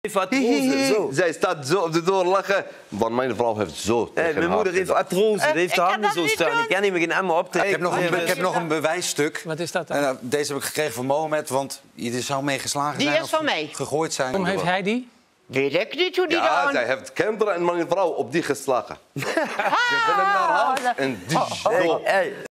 Zo. Zij staat zo op de deur lachen, want mijn vrouw heeft zo tegen Mijn haar moeder heeft gezegd. artrose, die heeft de ik kan handen dat zo niet staan. doen. Ik kan niet meer geen emmer op te... Ik heb nog een bewijsstuk. Wat is dat dan? En, deze heb ik gekregen van Mohamed, want je zou mee geslagen Die zijn is van mij. gegooid zijn. Waarom heeft hij die? Weet ik niet hoe die Ja, dan... zij heeft kinderen en mijn vrouw op die geslagen. Ze willen naar huis en die zo. Hey,